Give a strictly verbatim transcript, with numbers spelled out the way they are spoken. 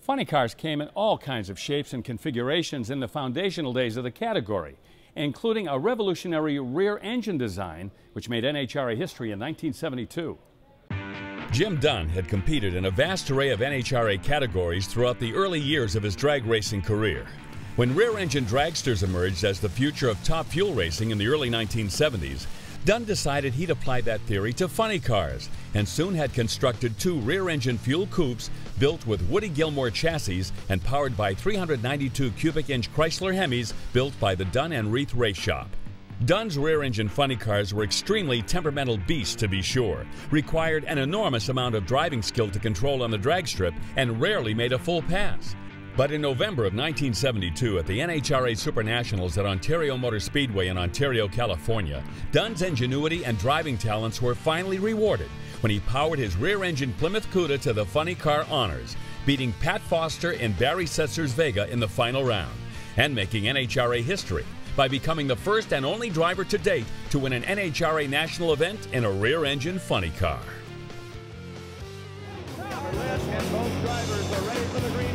Funny cars came in all kinds of shapes and configurations in the foundational days of the category, including a revolutionary rear engine design, which made N H R A history in nineteen seventy-two. Jim Dunn had competed in a vast array of N H R A categories throughout the early years of his drag racing career. When rear-engine dragsters emerged as the future of top fuel racing in the early nineteen seventies, Dunn decided he'd apply that theory to funny cars, and soon had constructed two rear-engine fuel coupes built with Woody Gilmore chassis and powered by three hundred ninety-two cubic inch Chrysler Hemis built by the Dunn and Reith Race Shop. Dunn's rear-engine funny cars were extremely temperamental beasts, to be sure, required an enormous amount of driving skill to control on the drag strip, and rarely made a full pass. But in November of nineteen seventy-two, at the N H R A Supernationals at Ontario Motor Speedway in Ontario, California, Dunn's ingenuity and driving talents were finally rewarded when he powered his rear-engine Plymouth Cuda to the funny car honors, beating Pat Foster and Barry Setzer's Vega in the final round, and making N H R A history by becoming the first and only driver to date to win an N H R A national event in a rear-engine funny car. And both drivers are ready for the green.